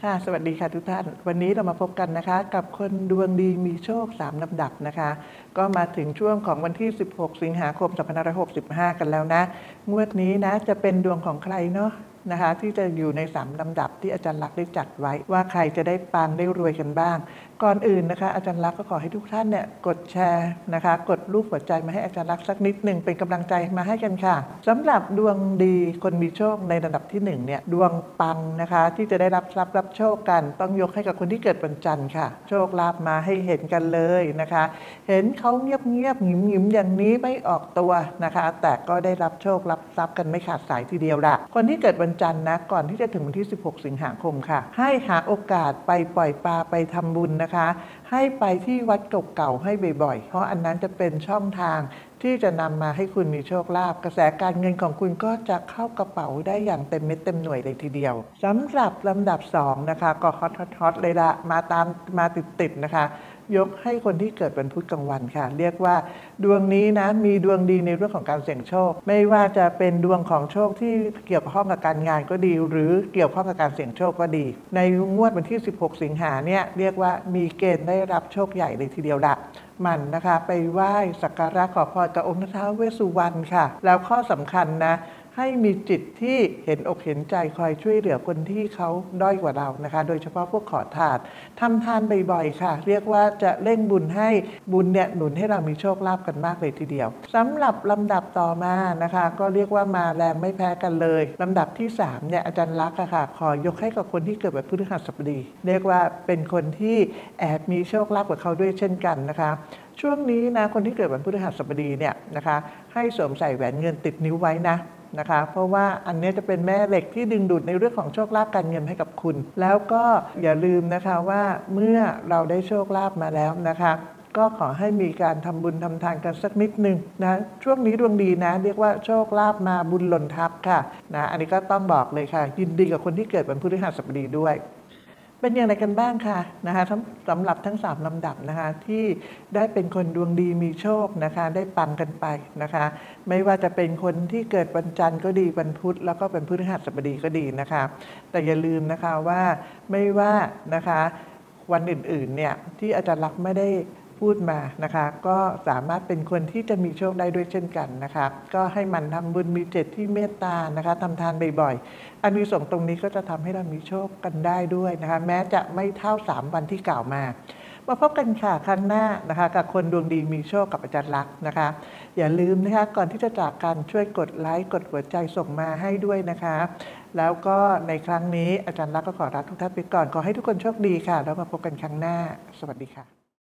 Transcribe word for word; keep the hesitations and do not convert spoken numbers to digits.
ค่ะสวัสดีค่ะทุกท่านวันนี้เรามาพบกันนะคะกับคนดวงดีมีโชคสามลำดับนะคะก็มาถึงช่วงของวันที่สิบหกสิงหาคมสองพันห้าร้อยหกสิบห้ากันแล้วนะงวดนี้นะจะเป็นดวงของใครเนาะนะคะที่จะอยู่ในสามลำดับที่อาจารย์ลักษณ์ได้จัดไว้ว่าใครจะได้ปังได้รวยกันบ้างก่อนอื่นนะคะอาจารย์ลักษณ์ก็ขอให้ทุกท่านเนี่ยกดแชร์นะคะกดรูปหัวใจมาให้อาจารย์ลักษณ์สักนิดหนึ่งเป็นกำลังใจมาให้กันค่ะสำหรับดวงดีคนมีโชคในระดับที่หนึ่งเนี่ยดวงปังนะคะที่จะได้รับทรัพย์รับโชคกันต้องยกให้กับคนที่เกิดวันจันทร์ค่ะโชคลาภมาให้เห็นกันเลยนะคะเห็นเขาเงียบเงียบหงิมหงิมอย่างนี้ไม่ออกตัวนะคะแต่ก็ได้รับโชครับทรัพย์กันไม่ขาดสายทีเดียวละคนที่เกิดวันจันทร์นะก่อนที่จะถึงวันที่สิบหกสิงหาคมค่ะให้หาโอกาสไปปล่อยปลาไปทำบุญนะคะให้ไปที่วัดเก่าๆให้บ่อยๆเพราะอันนั้นจะเป็นช่องทางที่จะนำมาให้คุณมีโชคลาภกระแสการเงินของคุณก็จะเข้ากระเป๋าได้อย่างเต็มเม็ดเต็มหน่วยเลยทีเดียวสำหรับลำดับสองนะคะก็ฮอตฮอตเลยละมาตามมาติดๆนะคะยกให้คนที่เกิดวันพุธกลางวันค่ะเรียกว่าดวงนี้นะมีดวงดีในเรื่องของการเสี่ยงโชคไม่ว่าจะเป็นดวงของโชคที่เกี่ยวข้องกับการงานก็ดีหรือเกี่ยวข้องกับการเสี่ยงโชคก็ดีในงวดวันที่สิบหกสิงหาเนี่ยเรียกว่ามีเกณฑ์ได้รับโชคใหญ่เลยทีเดียวละมันนะคะไปไหว้สักการะขอพรกับองค์ท้าวเวสสุวรรณค่ะแล้วข้อสำคัญนะให้มีจิตที่เห็นอกเห็นใจคอยช่วยเหลือคนที่เขาด้อยกว่าเรานะคะโดยเฉพาะพวกขอทานทำทานบ่อยๆค่ะเรียกว่าจะเร่งบุญให้บุญเนี่ยหนุนให้เรามีโชคลาภกันมากเลยทีเดียวสำหรับลำดับต่อมานะคะก็เรียกว่ามาแรงไม่แพ้กันเลยลำดับที่สามเนี่ยอาจารย์ลักษณ์ค่ะขอยกให้กับคนที่เกิดวันพฤหัสบดีเรียกว่าเป็นคนที่แอบมีโชคลาภกับเขาด้วยเช่นกันนะคะช่วงนี้นะคนที่เกิดวันพฤหัสบดีเนี่ยนะคะให้สวมใส่แหวนเงินติดนิ้วไว้นะนะคะเพราะว่าอันนี้จะเป็นแม่เหล็กที่ดึงดูดในเรื่องของโชคลาภการเงินให้กับคุณแล้วก็อย่าลืมนะคะว่าเมื่อเราได้โชคลาภมาแล้วนะคะก็ขอให้มีการทำบุญทำทานกันสักนิดนึงนะช่วงนี้ดวงดีนะเรียกว่าโชคลาภมาบุญหล่นทับค่ะนะอันนี้ก็ต้องบอกเลยค่ะยินดีกับคนที่เกิดวันพฤหัสบดีด้วยเป็นอย่างไรกันบ้างค่ะนะคะสำหรับทั้งสามลำดับนะคะที่ได้เป็นคนดวงดีมีโชคนะคะได้ปังกันไปนะคะไม่ว่าจะเป็นคนที่เกิดวันจันทร์ก็ดีวันพุธแล้วก็เป็นพฤหัสบดีก็ดีนะคะแต่อย่าลืมนะคะว่าไม่ว่านะคะวันอื่นๆเนี่ยที่อาจารย์ลักษณ์ไม่ได้พูดมานะคะก็สามารถเป็นคนที่จะมีโชคได้ด้วยเช่นกันนะคะก็ให้มันทำบุญมีเจตที่เมตตานะคะทำทานบ่อยๆอานิสงส์ตรงนี้ก็จะทำให้เรามีโชคกันได้ด้วยนะคะแม้จะไม่เท่าสามวันที่กล่าวมามาพบกันค่ะครั้งหน้านะคะกับคนดวงดีมีโชคกับอาจารย์ลักษณ์นะคะอย่าลืมนะคะก่อนที่จะจากกันช่วยกดไลค์กดหัวใจส่งมาให้ด้วยนะคะแล้วก็ในครั้งนี้อาจารย์ลักษณ์ก็ขอลาทุกท่านไปก่อนขอให้ทุกคนโชคดีค่ะแล้วมาพบกันครั้งหน้าสวัสดีค่ะ